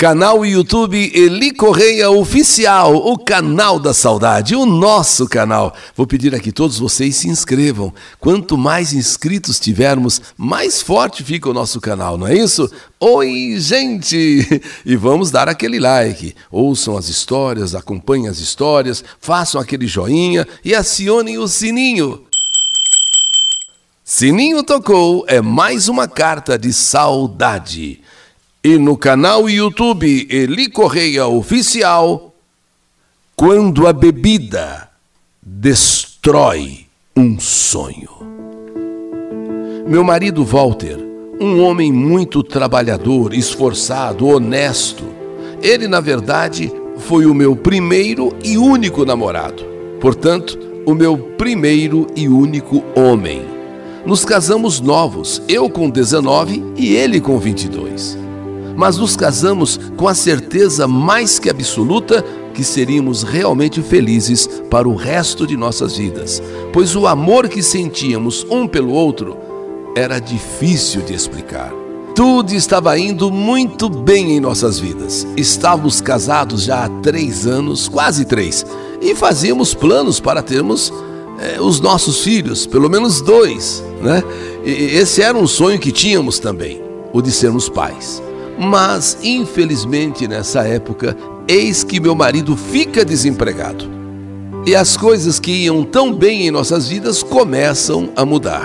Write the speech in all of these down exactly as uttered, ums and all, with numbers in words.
Canal YouTube Eli Correia Oficial, o canal da saudade, o nosso canal. Vou pedir aqui todos vocês se inscrevam. Quanto mais inscritos tivermos, mais forte fica o nosso canal, não é isso? Oi, gente! E vamos dar aquele like. Ouçam as histórias, acompanhem as histórias, façam aquele joinha e acionem o sininho. Sininho tocou, é mais uma carta de saudade. E no canal YouTube Eli Correia Oficial, quando a bebida destrói um sonho. Meu marido Walter, um homem muito trabalhador, esforçado, honesto. Ele, na verdade, foi o meu primeiro e único namorado. Portanto, o meu primeiro e único homem. Nos casamos novos, eu com dezenove e ele com vinte e dois. Mas nos casamos com a certeza mais que absoluta que seríamos realmente felizes para o resto de nossas vidas, pois o amor que sentíamos um pelo outro era difícil de explicar. Tudo estava indo muito bem em nossas vidas. Estávamos casados já há três anos, quase três, e fazíamos planos para termos eh, os nossos filhos, pelo menos dois, né? E esse era um sonho que tínhamos também, o de sermos pais. Mas, infelizmente, nessa época, eis que meu marido fica desempregado. E as coisas que iam tão bem em nossas vidas começam a mudar.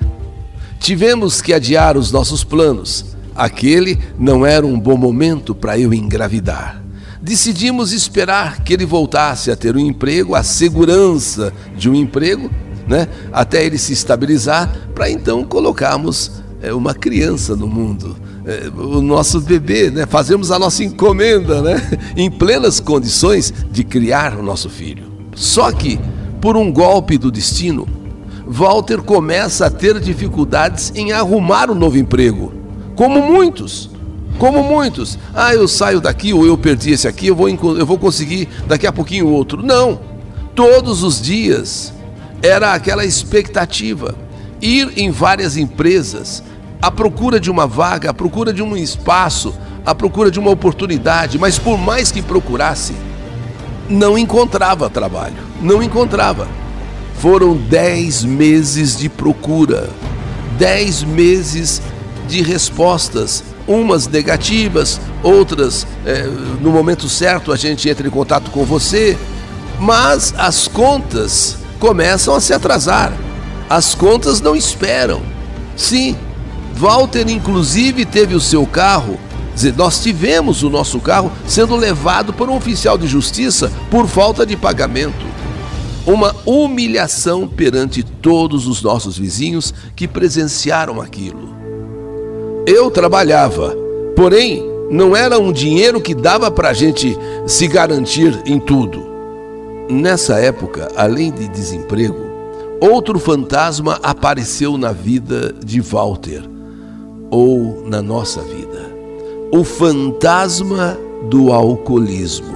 Tivemos que adiar os nossos planos. Aquele não era um bom momento para eu engravidar. Decidimos esperar que ele voltasse a ter um emprego, a segurança de um emprego, né, até ele se estabilizar, para então colocarmos é, uma criança no mundo. O nosso bebê, né? Fazemos a nossa encomenda, né? Em plenas condições de criar o nosso filho. Só que, por um golpe do destino, Walter começa a ter dificuldades em arrumar um novo emprego. Como muitos, como muitos. Ah, eu saio daqui ou eu perdi esse aqui, eu vou, eu vou conseguir daqui a pouquinho outro. Não, todos os dias era aquela expectativa. Ir em várias empresas, à procura de uma vaga, à procura de um espaço, à procura de uma oportunidade, mas por mais que procurasse, não encontrava trabalho, não encontrava. Foram dez meses de procura, dez meses de respostas, umas negativas, outras, é, no momento certo a gente entra em contato com você, mas as contas começam a se atrasar, as contas não esperam. Sim, Walter, inclusive, teve o seu carro, dizer, nós tivemos o nosso carro sendo levado por um oficial de justiça por falta de pagamento. Uma humilhação perante todos os nossos vizinhos que presenciaram aquilo. Eu trabalhava, porém, não era um dinheiro que dava para a gente se garantir em tudo. Nessa época, além de desemprego, outro fantasma apareceu na vida de Walter, ou na nossa vida, o fantasma do alcoolismo.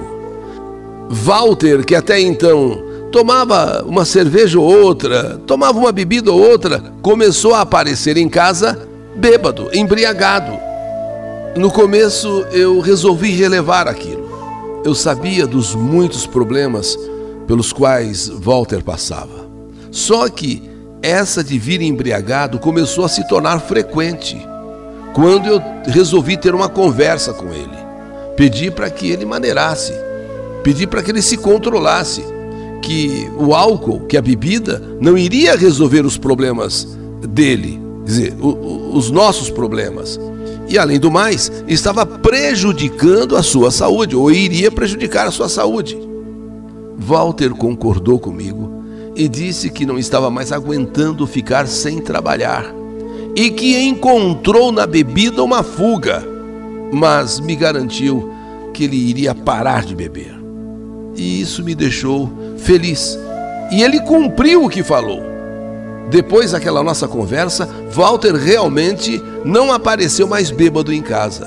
Walter, que até então tomava uma cerveja ou outra, tomava uma bebida ou outra, começou a aparecer em casa bêbado, embriagado. No começo eu resolvi relevar aquilo. Eu sabia dos muitos problemas pelos quais Walter passava. Só que essa de vir embriagado começou a se tornar frequente. Quando eu resolvi ter uma conversa com ele, pedi para que ele maneirasse, pedi para que ele se controlasse, que o álcool, que a bebida, não iria resolver os problemas dele, quer dizer, o, o, os nossos problemas. E, além do mais, estava prejudicando a sua saúde, ou iria prejudicar a sua saúde. Walter concordou comigo e disse que não estava mais aguentando ficar sem trabalhar e que encontrou na bebida uma fuga, mas me garantiu que ele iria parar de beber. E isso me deixou feliz. E ele cumpriu o que falou. Depois daquela nossa conversa, Walter realmente não apareceu mais bêbado em casa.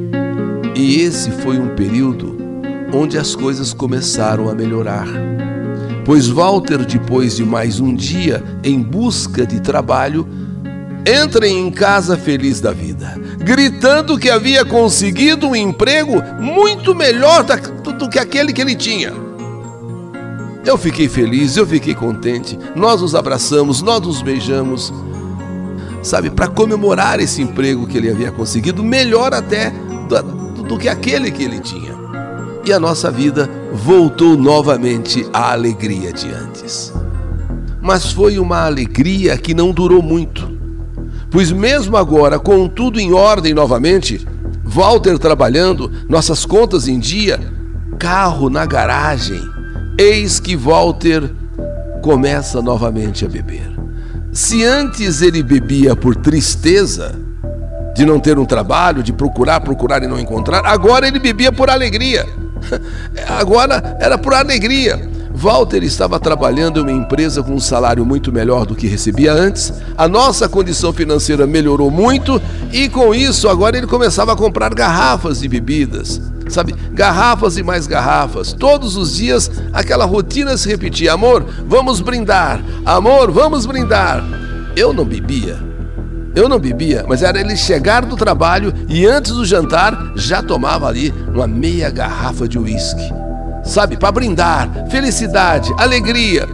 E esse foi um período onde as coisas começaram a melhorar. Pois Walter, depois de mais um dia em busca de trabalho, Entrei em casa feliz da vida, gritando que havia conseguido um emprego muito melhor do que aquele que ele tinha. Eu fiquei feliz, eu fiquei contente, nós nos abraçamos, nós nos beijamos, sabe, para comemorar esse emprego que ele havia conseguido, melhor até do, do que aquele que ele tinha. E a nossa vida voltou novamente à alegria de antes. Mas foi uma alegria que não durou muito, pois mesmo agora, com tudo em ordem novamente, Walter trabalhando, nossas contas em dia, carro na garagem, eis que Walter começa novamente a beber. Se antes ele bebia por tristeza de não ter um trabalho, de procurar, procurar e não encontrar, agora ele bebia por alegria. Agora era por alegria. Walter estava trabalhando em uma empresa com um salário muito melhor do que recebia antes, a nossa condição financeira melhorou muito e com isso agora ele começava a comprar garrafas de bebidas, sabe, garrafas e mais garrafas, todos os dias aquela rotina se repetia: amor, vamos brindar, amor, vamos brindar. Eu não bebia, eu não bebia, mas era ele chegar do trabalho e antes do jantar já tomava ali uma meia garrafa de uísque, sabe, para brindar, felicidade, alegria.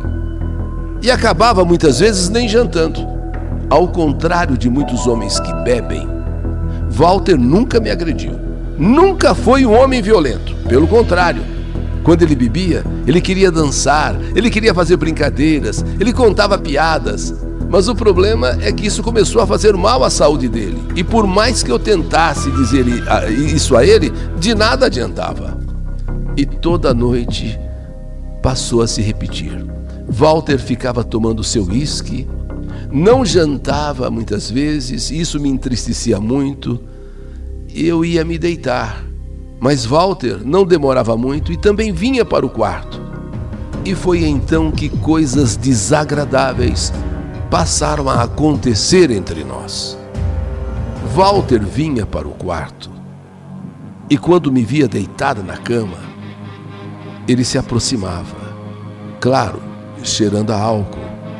E acabava muitas vezes nem jantando. Ao contrário de muitos homens que bebem, Walter nunca me agrediu. Nunca foi um homem violento. Pelo contrário, quando ele bebia, ele queria dançar, ele queria fazer brincadeiras, ele contava piadas. Mas o problema é que isso começou a fazer mal à saúde dele. E por mais que eu tentasse dizer isso a ele, de nada adiantava. E toda noite passou a se repetir. Walter ficava tomando seu uísque, não jantava muitas vezes, isso me entristecia muito. Eu ia me deitar, mas Walter não demorava muito e também vinha para o quarto. E foi então que coisas desagradáveis passaram a acontecer entre nós. Walter vinha para o quarto e quando me via deitada na cama, ele se aproximava, claro, cheirando a álcool,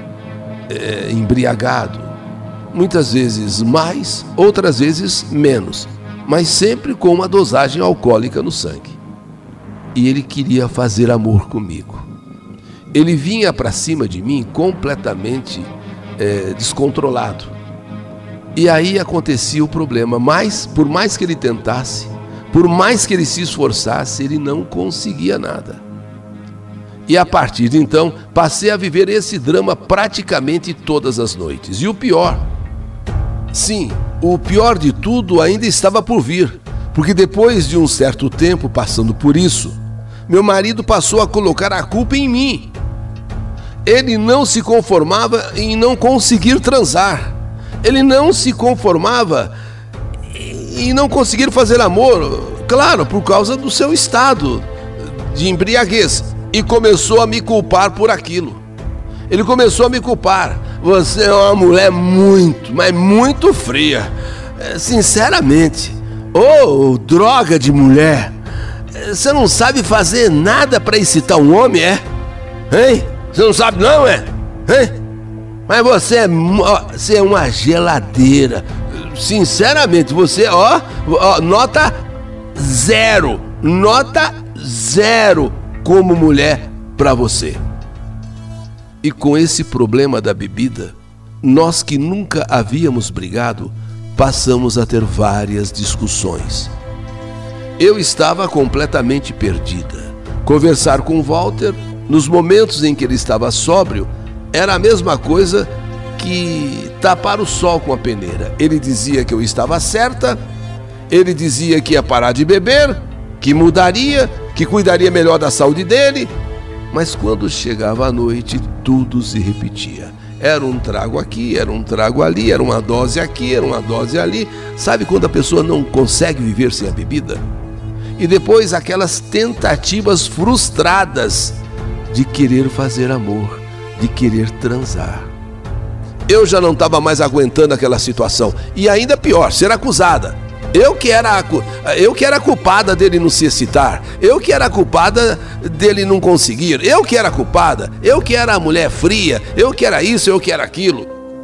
é, embriagado, muitas vezes mais, outras vezes menos, mas sempre com uma dosagem alcoólica no sangue. E ele queria fazer amor comigo. Ele vinha para cima de mim completamente é, descontrolado. E aí acontecia o problema, mas por mais que ele tentasse, por mais que ele se esforçasse, ele não conseguia nada. E a partir de então, passei a viver esse drama praticamente todas as noites. E o pior, sim, o pior de tudo ainda estava por vir, porque depois de um certo tempo passando por isso, meu marido passou a colocar a culpa em mim. Ele não se conformava em não conseguir transar. Ele não se conformava em não conseguir fazer amor, claro, por causa do seu estado de embriaguez. E começou a me culpar por aquilo. Ele começou a me culpar. Você é uma mulher muito, mas muito fria. Sinceramente. Ô, oh, droga de mulher. Você não sabe fazer nada para excitar um homem, é? Hein? Você não sabe não, é? Hein? Mas você é, você é uma geladeira. Sinceramente, você, ó, ó, nota zero. Nota zero. Como mulher para você. E com esse problema da bebida, nós que nunca havíamos brigado, passamos a ter várias discussões. Eu estava completamente perdida. Conversar com Walter, nos momentos em que ele estava sóbrio, era a mesma coisa que tapar o sol com a peneira. Ele dizia que eu estava certa, ele dizia que ia parar de beber, que mudaria, que cuidaria melhor da saúde dele, mas quando chegava a noite, tudo se repetia. Era um trago aqui, era um trago ali, era uma dose aqui, era uma dose ali. Sabe quando a pessoa não consegue viver sem a bebida? E depois aquelas tentativas frustradas de querer fazer amor, de querer transar. Eu já não estava mais aguentando aquela situação. E ainda pior, ser acusada. Eu que, era, eu que era culpada dele não se excitar, eu que era culpada dele não conseguir, eu que era culpada, eu que era a mulher fria, eu que era isso, eu que era aquilo.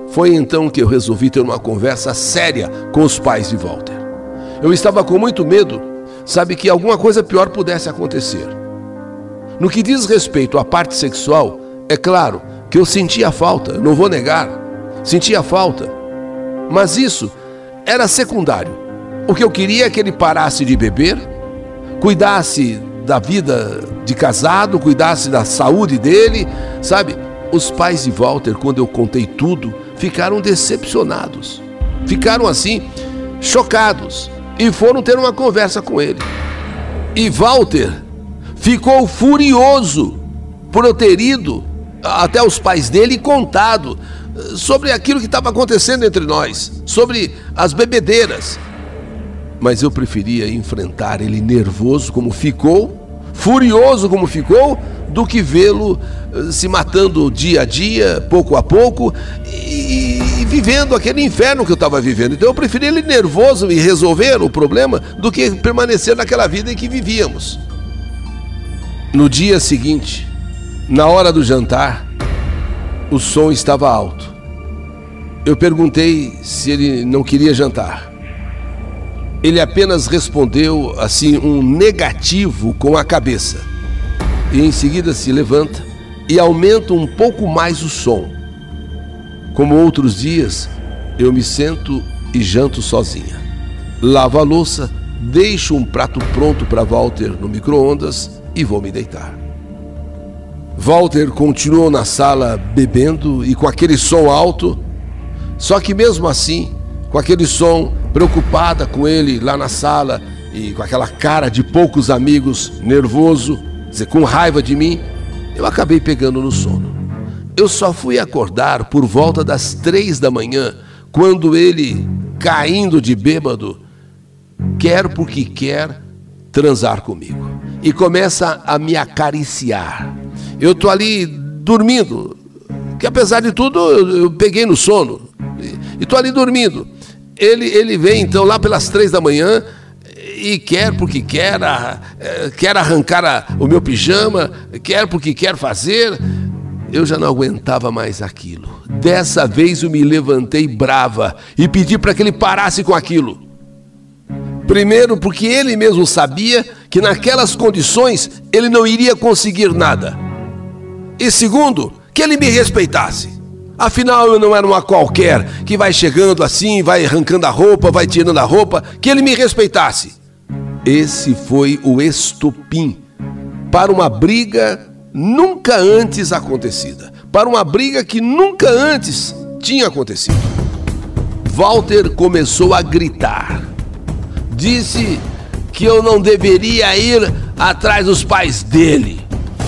Foi então que eu resolvi ter uma conversa séria com os pais de Walter. Eu estava com muito medo, sabe, que alguma coisa pior pudesse acontecer. No que diz respeito à parte sexual, é claro que eu sentia falta, não vou negar, sentia falta. Mas isso era secundário. O que eu queria é que ele parasse de beber, cuidasse da vida de casado, cuidasse da saúde dele, sabe? Os pais de Walter, quando eu contei tudo, ficaram decepcionados. Ficaram assim, chocados, e foram ter uma conversa com ele. E Walter ficou furioso por eu ter ido até os pais dele e contado sobre aquilo que estava acontecendo entre nós, sobre as bebedeiras. Mas eu preferia enfrentar ele nervoso como ficou, furioso como ficou, do que vê-lo se matando dia a dia, pouco a pouco, e, e vivendo aquele inferno que eu estava vivendo. Então eu preferi ele nervoso e resolver o problema do que permanecer naquela vida em que vivíamos. No dia seguinte, na hora do jantar, o som estava alto. Eu perguntei se ele não queria jantar. Ele apenas respondeu assim um negativo com a cabeça. E em seguida se levanta e aumenta um pouco mais o som. Como outros dias, eu me sento e janto sozinha. Lavo a louça, deixo um prato pronto para Walter no micro-ondas e vou me deitar. Walter continuou na sala bebendo e com aquele som alto, só que mesmo assim, com aquele som, preocupada com ele lá na sala e com aquela cara de poucos amigos, nervoso, com raiva de mim, eu acabei pegando no sono. Eu só fui acordar por volta das três da manhã, quando ele, caindo de bêbado, quer porque quer transar comigo e começa a me acariciar. Eu tô ali dormindo, que apesar de tudo eu, eu peguei no sono e tô ali dormindo. Ele, ele vem então lá pelas três da manhã e quer porque quer, quer arrancar a, o meu pijama, quer porque quer fazer. Eu já não aguentava mais aquilo. Dessa vez eu me levantei brava e pedi para que ele parasse com aquilo. Primeiro porque ele mesmo sabia que naquelas condições ele não iria conseguir nada. E segundo, que ele me respeitasse. Afinal, eu não era uma qualquer que vai chegando assim, vai arrancando a roupa, vai tirando a roupa, que ele me respeitasse. Esse foi o estopim para uma briga nunca antes acontecida, para uma briga que nunca antes tinha acontecido. Walter começou a gritar. Disse que eu não deveria ir atrás dos pais dele.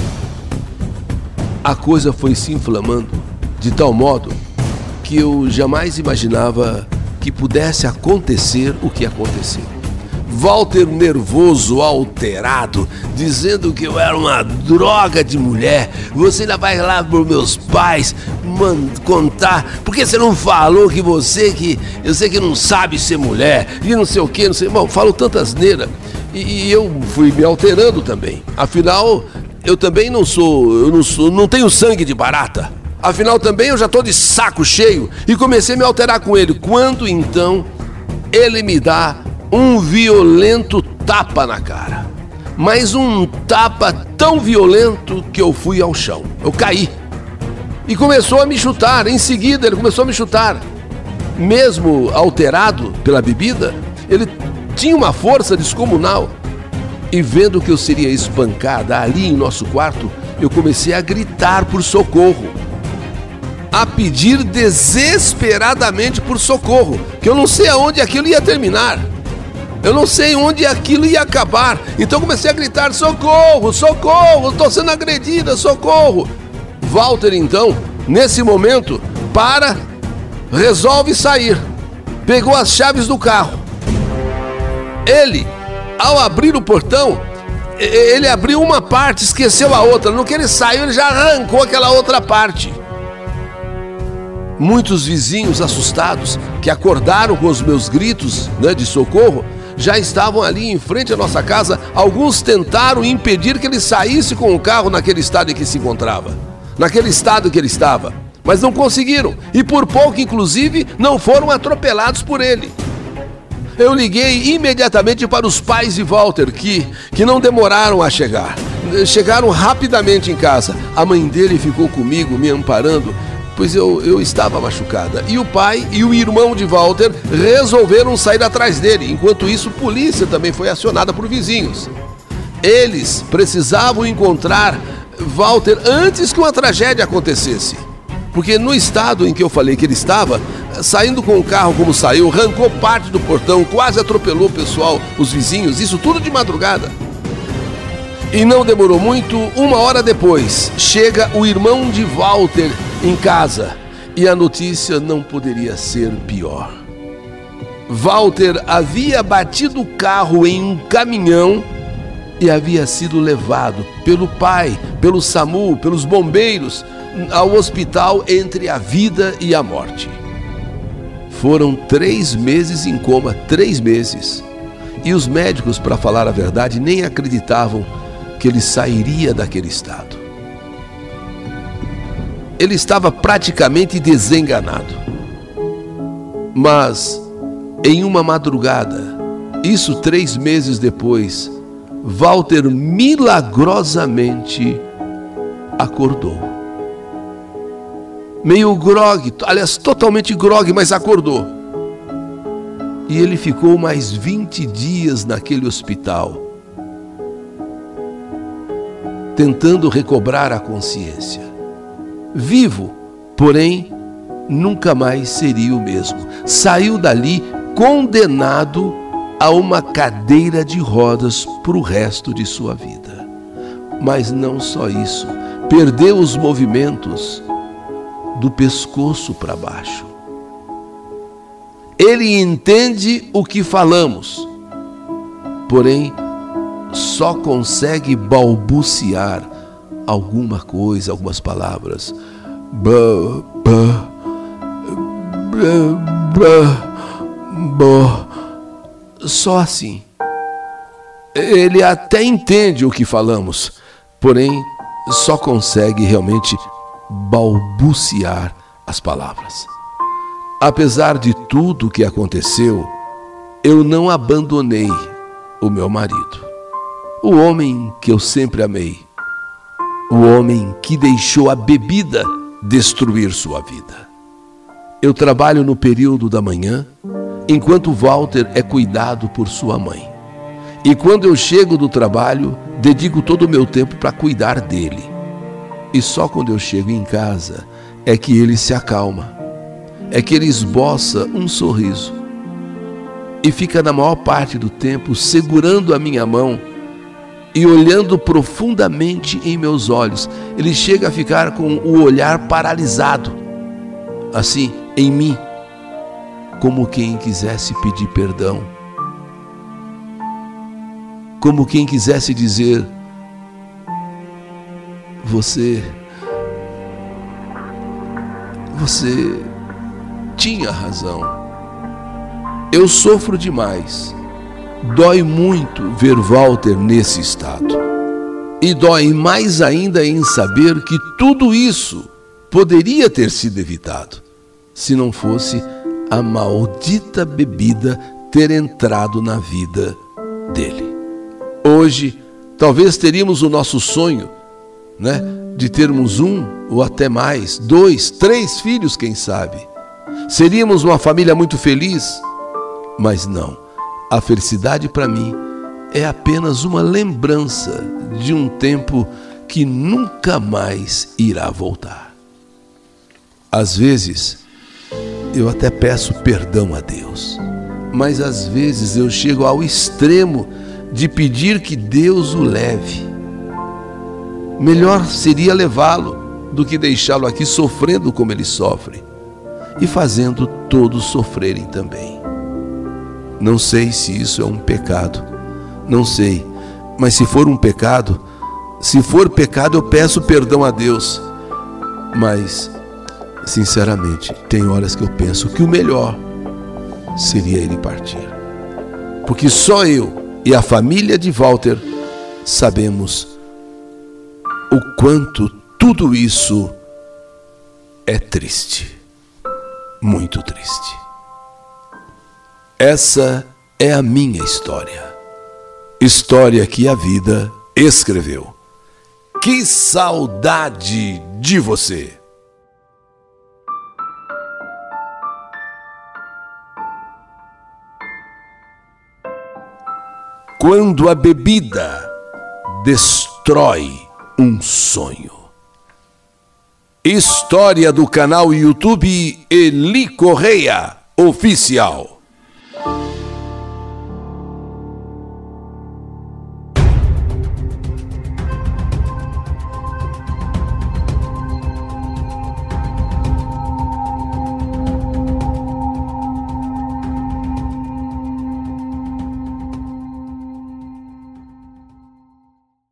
A coisa foi se inflamando de tal modo que eu jamais imaginava que pudesse acontecer o que aconteceu. Walter nervoso, alterado, dizendo que eu era uma droga de mulher. Você ainda vai lá para meus pais contar, porque você não falou que você que eu sei que não sabe ser mulher e não sei o que, não sei, bom, falo tanta asneira. E, e eu fui me alterando também. Afinal, eu também não sou, eu não sou, não tenho sangue de barata. Afinal, também eu já estou de saco cheio e comecei a me alterar com ele. Quando então ele me dá um violento tapa na cara. Mas um tapa tão violento que eu fui ao chão. Eu caí. E começou a me chutar. Em seguida ele começou a me chutar. Mesmo alterado pela bebida, ele tinha uma força descomunal. E vendo que eu seria espancada ali em nosso quarto, eu comecei a gritar por socorro. A pedir desesperadamente por socorro, que eu não sei aonde aquilo ia terminar. Eu não sei onde aquilo ia acabar. Então comecei a gritar, socorro, socorro, estou sendo agredida, socorro. Walter então, nesse momento, para, resolve sair. Pegou as chaves do carro. Ele, ao abrir o portão, ele abriu uma parte, esqueceu a outra. No que ele saiu, ele já arrancou aquela outra parte. Muitos vizinhos assustados, que acordaram com os meus gritos, né, de socorro, já estavam ali em frente à nossa casa. Alguns tentaram impedir que ele saísse com o carro naquele estado em que se encontrava, naquele estado que ele estava. mas não conseguiram, e por pouco, inclusive, não foram atropelados por ele. Eu liguei imediatamente para os pais de Walter, que, que não demoraram a chegar. Chegaram rapidamente em casa. A mãe dele ficou comigo, me amparando, pois eu, eu estava machucada. E o pai e o irmão de Walter resolveram sair atrás dele. Enquanto isso, a polícia também foi acionada por vizinhos. Eles precisavam encontrar Walter antes que uma tragédia acontecesse. Porque no estado em que eu falei que ele estava, saindo com o carro como saiu, arrancou parte do portão, quase atropelou o pessoal, os vizinhos, isso tudo de madrugada. E não demorou muito, uma hora depois, chega o irmão de Walter em casa. E a notícia não poderia ser pior. Walter havia batido o carro em um caminhão e havia sido levado pelo pai, pelo SAMU, pelos bombeiros, ao hospital entre a vida e a morte. Foram três meses em coma, três meses. E os médicos, para falar a verdade, nem acreditavam que ele sairia daquele estado. Ele estava praticamente desenganado. Mas, em uma madrugada, isso três meses depois, Walter milagrosamente acordou. Meio grogue, aliás, totalmente grogue, mas acordou. E ele ficou mais vinte dias naquele hospital, tentando recobrar a consciência. Vivo, porém, nunca mais seria o mesmo. Saiu dali condenado a uma cadeira de rodas para o resto de sua vida. Mas não só isso, perdeu os movimentos do pescoço para baixo. Ele entende o que falamos, porém só consegue balbuciar alguma coisa, algumas palavras. Ba, ba, ba, ba, só assim. Ele até entende o que falamos, porém só consegue realmente balbuciar as palavras. Apesar de tudo o que aconteceu, eu não abandonei o meu marido, o homem que eu sempre amei, o homem que deixou a bebida destruir sua vida. Eu trabalho no período da manhã, enquanto Walter é cuidado por sua mãe. E quando eu chego do trabalho, dedico todo o meu tempo para cuidar dele. E só quando eu chego em casa é que ele se acalma, é que ele esboça um sorriso e fica na maior parte do tempo segurando a minha mão e olhando profundamente em meus olhos. Ele chega a ficar com o olhar paralisado, assim, em mim, como quem quisesse pedir perdão, como quem quisesse dizer: Você, você tinha razão. Eu sofro demais. Dói muito ver Walter nesse estado. E dói mais ainda em saber que tudo isso poderia ter sido evitado, se não fosse a maldita bebida ter entrado na vida dele. Hoje, talvez teríamos o nosso sonho, né, de termos um ou até mais, dois, três filhos, quem sabe. Seríamos uma família muito feliz, mas não. A felicidade para mim é apenas uma lembrança de um tempo que nunca mais irá voltar. Às vezes, eu até peço perdão a Deus, mas às vezes eu chego ao extremo de pedir que Deus o leve. Melhor seria levá-lo do que deixá-lo aqui sofrendo como ele sofre e fazendo todos sofrerem também. Não sei se isso é um pecado, não sei, mas se for um pecado, se for pecado eu peço perdão a Deus, mas sinceramente tem horas que eu penso que o melhor seria ele partir, porque só eu e a família de Walter sabemos o quanto tudo isso é triste, muito triste. Essa é a minha história, história que a vida escreveu. Que saudade de você! Quando a bebida destrói um sonho. História do canal YouTube Eli Correia Oficial.